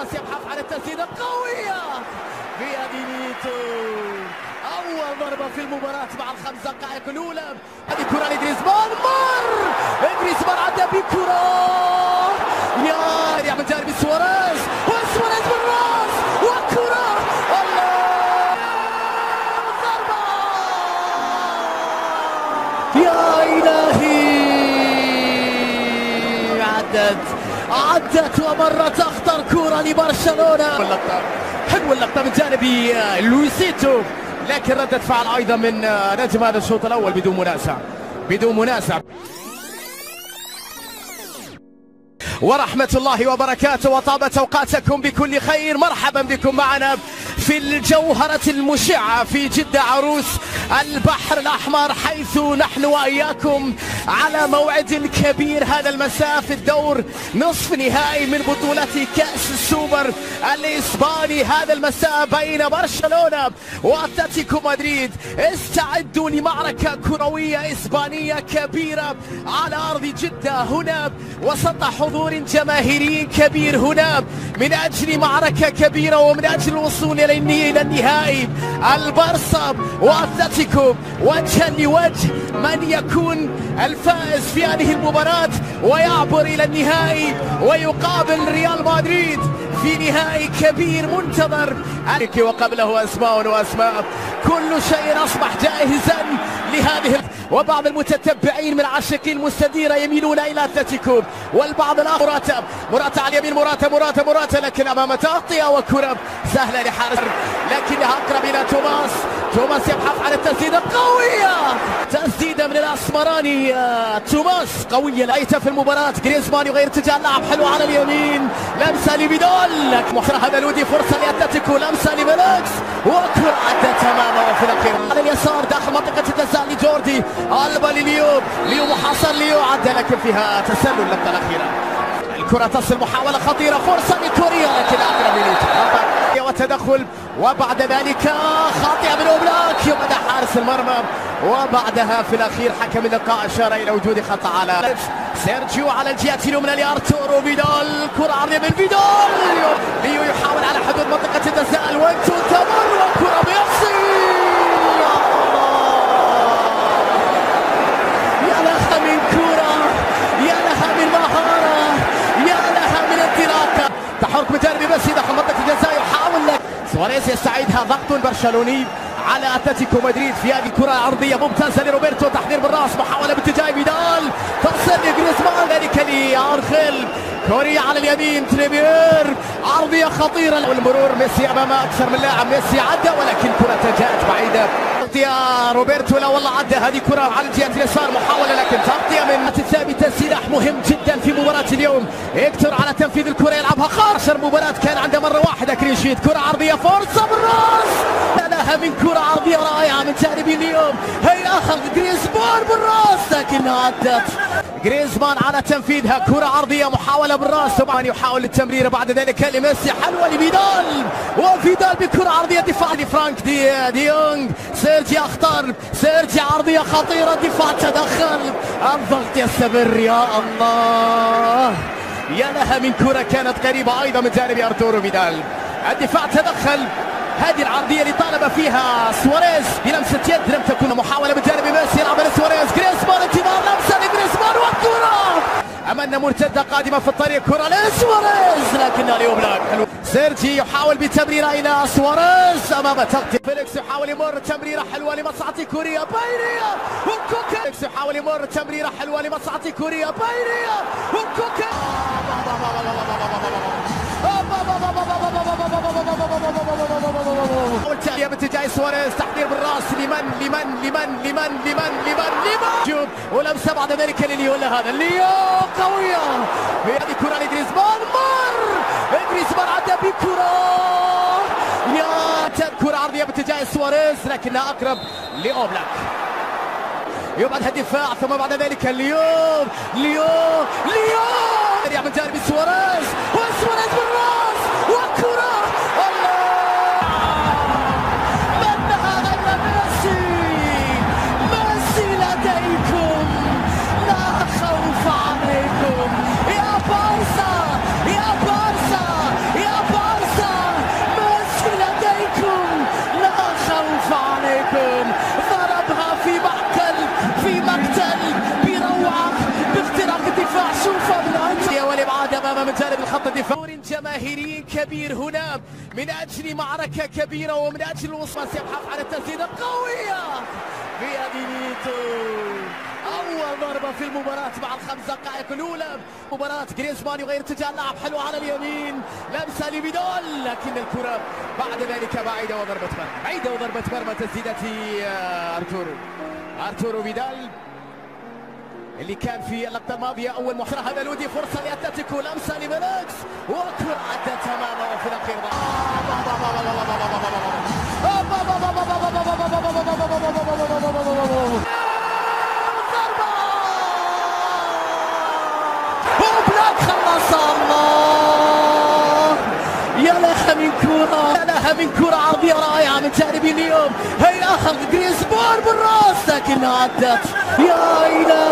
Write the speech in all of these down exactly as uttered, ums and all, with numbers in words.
توماس يبحث عن التسديدة قوية بيد نيتو. أول ضربة في المباراة مع الخمس دقائق الأولى. هذه كرة لجريزمان، مر جريزمان عدى بكرة يا من جانب سواريز، وسواريز بالراس وكرة الله ضربة يا إلهي. عدت عدت ومرت أخطر كرة لبرشلونة. حلوة اللقطة من جانب لويسيتو، لكن ردة فعل أيضا من نجم هذا الشوط الأول بدون منازع بدون منازع. ورحمة الله وبركاته وطابت أوقاتكم بكل خير. مرحبا بكم معنا في الجوهرة المشعة في جدة عروس البحر الأحمر، حيث نحن وإياكم على موعد كبير هذا المساء في الدور نصف نهائي من بطولة كأس السوبر الإسباني هذا المساء بين برشلونة وأتلتيكو مدريد. استعدوا لمعركة كروية إسبانية كبيرة على أرض جدة هنا وسط حضور جماهيري كبير هنا من أجل معركة كبيرة ومن أجل الوصول إلى النهائي. البارسا وأتلتيكو وجها لوجه، من يكون الفائز في هذه المباراة ويعبر إلى النهائي ويقابل ريال مدريد في نهائي كبير منتظر. وقبله أسماء وأسماء، كل شيء أصبح جاهزا لهذه. وبعض المتتبعين من عاشقي المستديرة يميلون إلى أتلتيكو، والبعض الآخر مراتا مراتا على اليمين، مراتا مراتا مراتا لكن أمام تغطية وكرة سهلة لحارس، لكنها أقرب إلى توماس. توماس يبحث عن التسديدة قوية، تسديدة من الأسمراني توماس قوية لأيتها في المباراة. جريزمان يغير اتجاه اللعب، حلو على اليمين، لمسة لبيدول، محرة هذا الودي، فرصة لأتلتيكو، لمسة لبيلكس وكرة عدت تماما وفي الأخير على اليسار داخل منطقة الجزاء لجوردي ألبا لليو، ليو محاصر، ليو عدى لكن فيها تسلل. اللقطة الأخيرة الكرة تصل، محاولة خطيرة، فرصة لكوريا لكن أقرب لنيتو وتدخل، وبعد ذلك خاطئة من أوبلاك يبدأ حارس المرمى، وبعدها في الأخير حكم اللقاء أشار إلى وجود خطأ على سيرجيو على الجهة اليمنى لأرتورو فيدال، كرة عرضية من فيدال، ليو يحاول على حدود منطقة الجزاء، الوينتو تمر وكرة بيصل. يا لها من كرة، يا لها من مهارة، يا لها من انطلاقة، تحرك من جانب ميسي داخل منطقة الجزاء، يحاول لك سواريز يستعيدها، ضغط برشلوني على أتلتيكو مدريد في هذه الكرة العرضية ممتازة لروبرتو، تحضير بالراس، محاولة باتجاه فيدال، تصل لجريزمان، ذلك لأرخيل، كوريا على اليمين، تريبير، عرضية خطيرة والمرور، ميسي أمام أكثر من لاعب، ميسي عدى ولكن كرة جاءت بعيدة. يا روبرتو لا والله عدى، هذه كرة على الجهة اليسار، محاولة لكن تغطية من ثابتة، سلاح مهم جدا في مباراة اليوم، يقدر على تنفيذ الكرة يلعبها خارج المباراة، كان عنده مرة واحدة كريشيت، كرة عرضية، فرصة بالراس، لها من كرة عرضية رائعة من جانب اليوم، هي أخذ جريزمان بالراس لكنها عدت. جريزمان على تنفيذها، كرة عرضية، محاولة بالراس، طبعا يحاول التمرير، بعد ذلك لميسي، حلوة لفيدال، وفيدال بكرة عرضية، دفاع لفرانك دي ديونج، سيرجي اختار، سيرجي عرضية خطيرة، دفاع تدخل، الضغط يستمر، يا الله يا لها من كرة كانت قريبة أيضا من جانب أرتورو فيدال، الدفاع تدخل، هذه العرضية اللي طالب فيها سواريز بلمسة يد لم تكن، محاولة من جانب ميسي، يلعب لسواريز، جريزمان انتظار، لمسة لجريزمان وكرة أمامنا مرتدة قادمة في الطريق، كرة لسواريز لكنها لأوبلاك، سيرجي يحاول بتمريرة إلى سواريز أمام تغطية، فيليكس يحاول يمر، تمريرة حلوة لمصلحة كوريا، بايريا وكوكا، فيليكس يحاول يمر، تمريرة حلوة لمصلحة كوريا، بايريا وكوكا، والتالية باتجاه سواريز، تحضير بالراس، لمن لمن لمن لمن لمن لمن لمن ولمسة بعد ذلك لليو، هذا ليو قوية، هذه كرة لجريزمان، مر جريزمان عدى بكرة، يا كرة عرضية باتجاه سواريز لكنها أقرب لأوبلاك، يبعدها الدفاع، ثم بعد ذلك ليو ليو ليو من جانب سواريز، وسواريز بالراس وكرة، لديكم لا خوف عليكم يا بارسا، يا بارسا، يا بارسا. داخل خط الدفاع. جماهيري كبير هنا من اجل معركه كبيره ومن اجل الوصول. يبحث عن التسديده قويه بيادينيتو. اول ضربه في المباراه مع الخمس دقائق الاولى. مباراه جريزمان يغير اتجاه اللعب، حلو على اليمين، لمسه لبيدول، لكن الكره بعد ذلك بعيده وضربه مرمى، بعيده وضربه مرمى. تسديده ارتورو ارتورو فيدال اللي كان في اللقطه الماضيه اول محاولة. هذا لودي، فرصه لاتلتيكو، لمسه لبيركس وكره عدت تماما وفي الاخير وبلاك خلص. الله، يا لها من كره، يا لها من كره عرضيه رائعه من جانب اليوم. هي اخذ جريزمان بالراس لكنها عدت. يا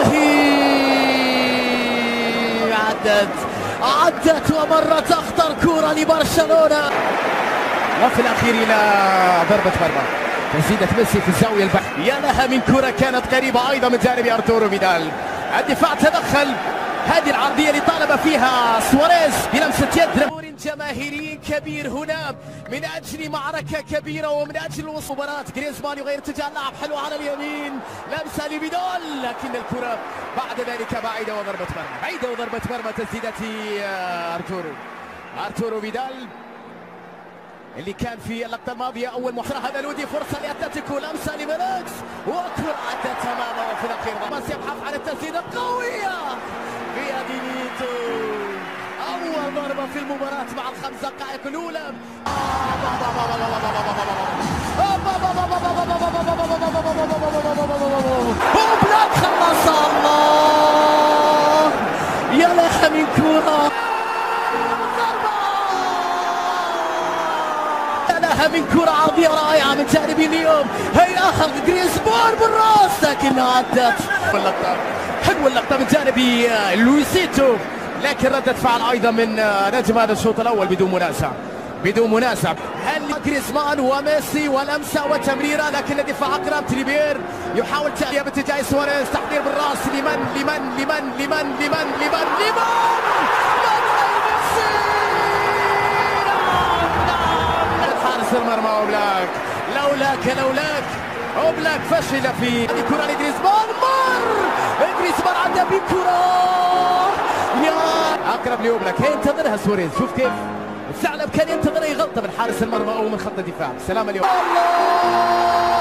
الهي، عدت عدت ومرت اخطر كره لبرشلونه. وفي الاخير الى ضربه مرمى، تسديده ميسي في الزاويه البحث. يا لها من كره كانت قريبه ايضا من جانب ارتورو فيدال. الدفاع تدخل، هذه العرضيه اللي طالب فيها سواريز بلمسه يد. جماهيري كبير هنا من اجل معركه كبيره ومن اجل الوصول. مباراه جريزمان يغير اتجاه اللعب، حلو على اليمين، لمسه لبيدول، لكن الكره بعد ذلك بعيده وضربه مرمى، بعيده وضربه مرمى. تسديده ارتورو ارتورو فيدال اللي كان في اللقطه الماضيه اول محاولة. هذا لودي، فرصه لاتلتيكو، لمسه لبيركس وكره عدت تماما وفي الاخير ماس يبحث عن التسديده قويه بيادينيتو. اول ضربه في المباراه مع الخمس دقائق الاولى. وبلاك خلص. الله، يا لها من كره، من كرة عرضية رائعة من جانب اليوم. هي اخذ جريزمان بالراس لكنها عدت. اللقطة حلوة، اللقطة من جانب لويسيتو، لكن ردة فعل ايضا من نجم هذا الشوط الاول بدون منازع، بدون منازع. هل جريزمان وميسي ولمسة وتمريرة، لكن الدفاع اقرب. تريبير يحاول تألية باتجاه سواريز، تحضير بالراس لمن لمن لمن لمن لمن لمن لمن المرمى. اوبلاك، لولاك لولاك اوبلاك فشل في هذه كره لجريزمان. مر جريزمان عدى بكره، يا اقرب لاوبلاك، هي ينتظرها سواريز. شوف كيف الثعلب كان ينتظر يغلط من حارس المرمى او من خط الدفاع. سلام اليوم. الله